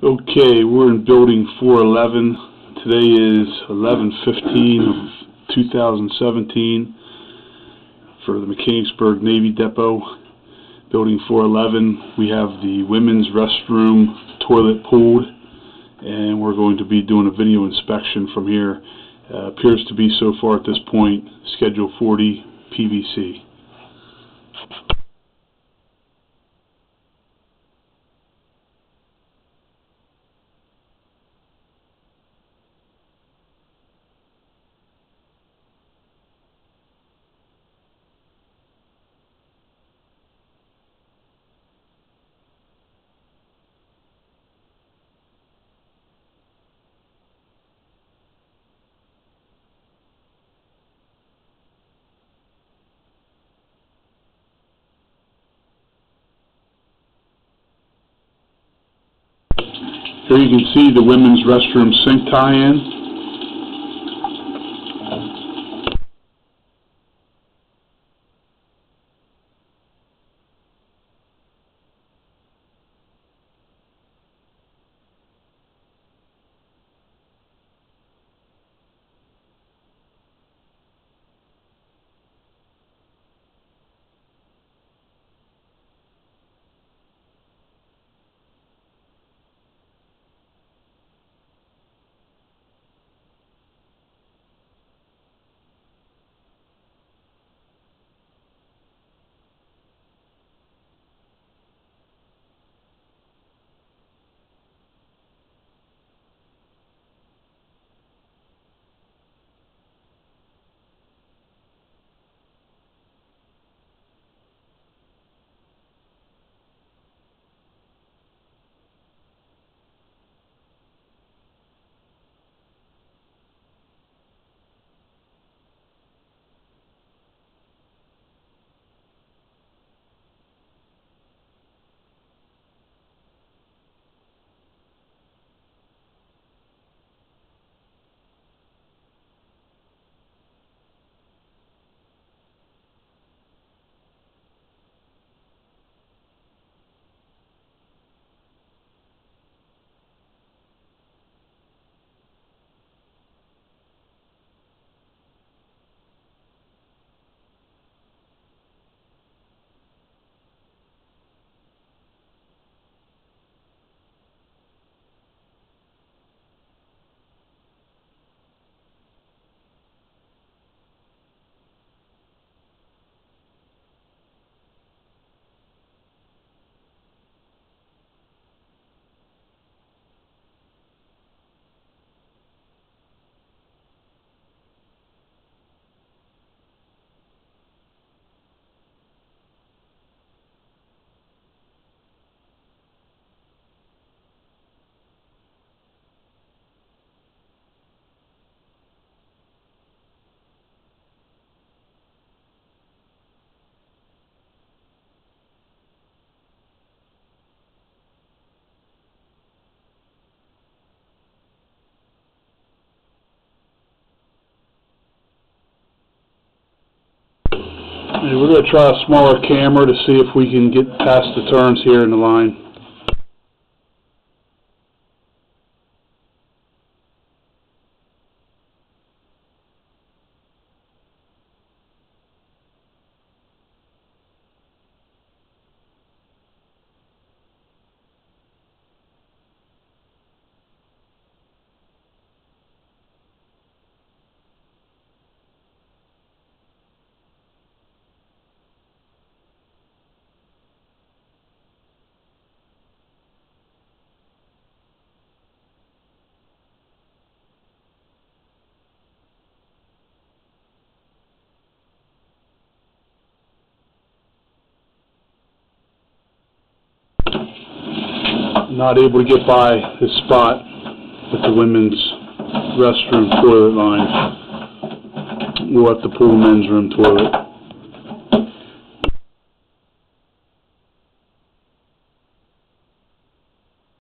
Okay, we're in building 411. Today is 11/15 of 2017 for the Mechanicsburg Navy Depot. Building 411, we have the women's restroom toilet pulled, and we're going to be doing a video inspection from here. Appears to be so far at this point Schedule 40 PVC. Here you can see the women's restroom sink tie-in. And we're going to try a smaller camera to see if we can get past the turns here in the line. Not able to get by this spot with the women's restroom toilet line. We'll have to pull the men's room toilet.